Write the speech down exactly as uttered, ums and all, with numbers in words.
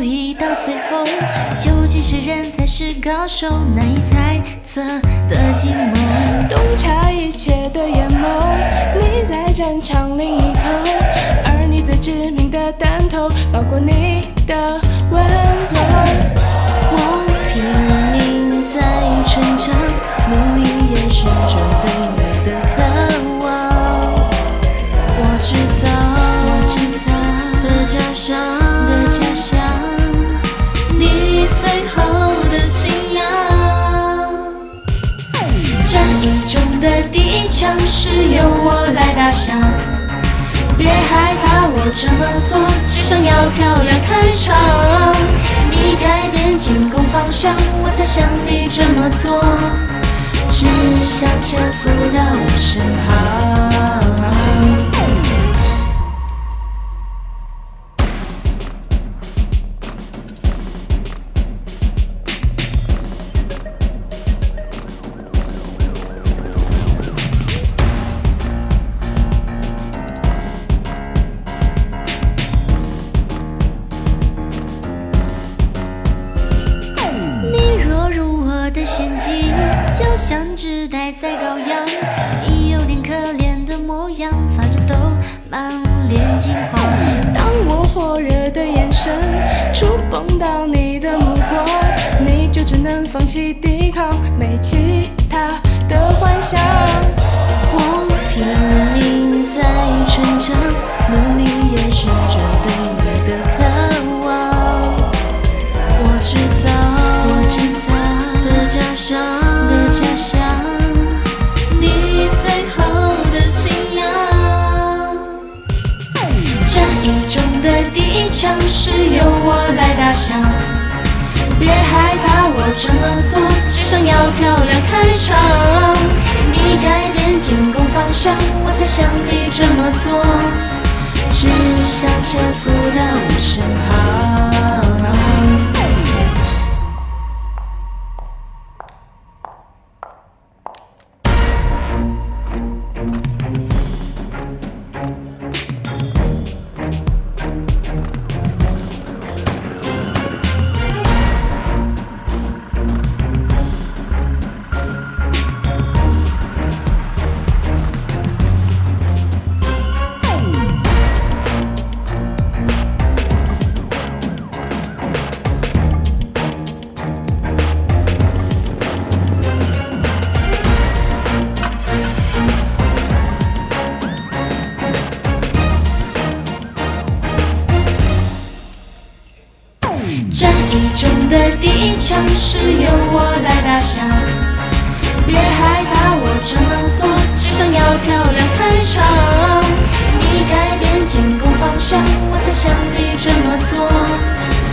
易到最后，究竟谁人才是高手？难以猜测的寂寞， 洞察一切的眼眸，你在战场另一头，而你最致命的弹头，包括你的温柔。 我拼命在成长，努力掩饰着对你的渴望。我制造，我制造的假象，的假象，你最后的信仰。战役中的第一枪是由我来打响，别害怕我这么做，只想要漂亮开场。你改变进攻方向，我才想你这么做，只想潜伏到我身旁。的陷阱就像只待宰羔羊，你有点可怜的模样，发着抖，满脸惊慌。 当我火热的眼神触碰到你的目光，你就只能放弃抵抗，没其他的幻想。 我拼命在成长，努力掩饰着对你的渴望。我制造，我制造的假象，的假象，你最后的信仰。战役中的第一枪是由我来打响，别害怕我这么做，只想要漂亮开场。你改变进攻方向，我才想你这么做，只想潜伏到我身旁。战役中的第一枪是由我来打响，别害怕我这么做，只想要漂亮开场。你改变进攻方向，我才想你这么做，